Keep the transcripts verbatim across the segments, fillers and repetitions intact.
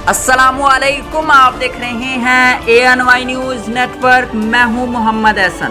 अस्सलामुअलैकुम, आप देख रहे हैं A N Y news network. मैं हूं मोहम्मद एहसन।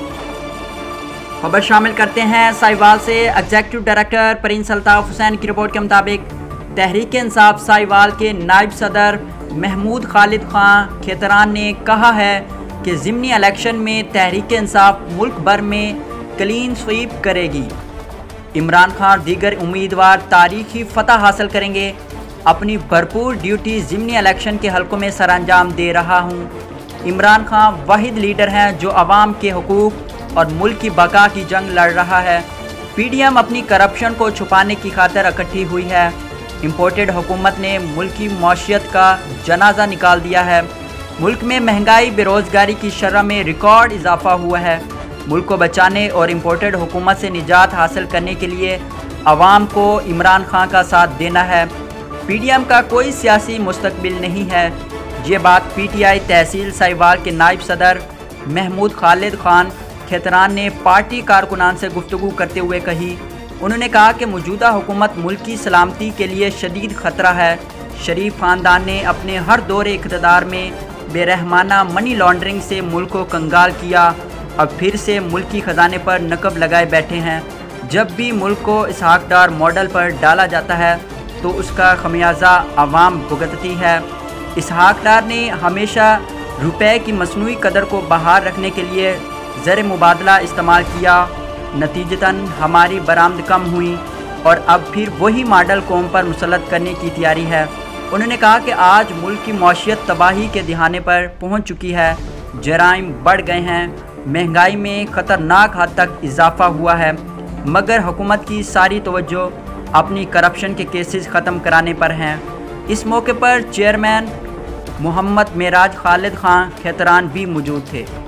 खबर शामिल करते हैं साहिवाल से। Executive director prince Altaf Hussain की रिपोर्ट के मुताबिक तहरीक इंसाफ साहिवाल के नायब सदर महमूद खालिद खान खेतरान ने कहा है कि ज़िमनी इलेक्शन में तहरीक इंसाफ मुल्क भर में क्लीन स्वीप करेगी। इमरान खान दीगर उम्मीदवार तारीखी फतह हासिल करेंगे। अपनी भरपूर ड्यूटी ज़िमनी इलेक्शन के हलकों में सरअंजाम दे रहा हूँ। इमरान खान वाहिद लीडर हैं जो अवाम के हुकूक और मुल्क की बका की जंग लड़ रहा है। पी डी एम अपनी करप्शन को छुपाने की खातिर इकट्ठी हुई है। इम्पोर्टेड हुकूमत ने मुल्क की मौशियत का जनाजा निकाल दिया है। मुल्क में महंगाई बेरोज़गारी की शरह में रिकॉर्ड इजाफा हुआ है। मुल्क को बचाने और इम्पोर्टेड हुकूमत से निजात हासिल करने के लिए अवाम को इमरान खान का साथ देना है। पी डी एम का कोई सियासी मुस्तकबिल नहीं है। ये बात पी टी आई तहसील साहिवाल के नायब सदर महमूद खालिद खान खेतरान ने पार्टी कारकुनान से गुफ्तगू करते हुए कही। उन्होंने कहा कि मौजूदा हुकूमत मुल्क की सलामती के लिए शदीद ख़तरा है। शरीफ ख़ानदान ने अपने हर दौरे इक़्तिदार में बेरहमाना मनी लॉन्ड्रिंग से मुल्क को कंगाल किया। अब फिर से मुल्क की ख़जाने पर नकब लगाए बैठे हैं। जब भी मुल्क को इसहाक डार मॉडल पर डाला जाता है तो उसका खमियाजा आवाम भुगतती है। इसहाक डार ने हमेशा रुपए की मसनूई कदर को बहाल रखने के लिए ज़र मुबादला इस्तेमाल किया। नतीजतन हमारी बरामद कम हुई और अब फिर वही मॉडल कौम पर मुसल्लत करने की तैयारी है। उन्होंने कहा कि आज मुल्क की मौशियत तबाही के दिहाने पर पहुंच चुकी है। जराइम बढ़ गए हैं। महंगाई में ख़तरनाक हद तक इजाफा हुआ है, मगर हुकूमत की सारी तवज्जो अपनी करप्शन के केसेस ख़त्म कराने पर हैं। इस मौके पर चेयरमैन मोहम्मद मेराज खालिद खान खेतरान भी मौजूद थे।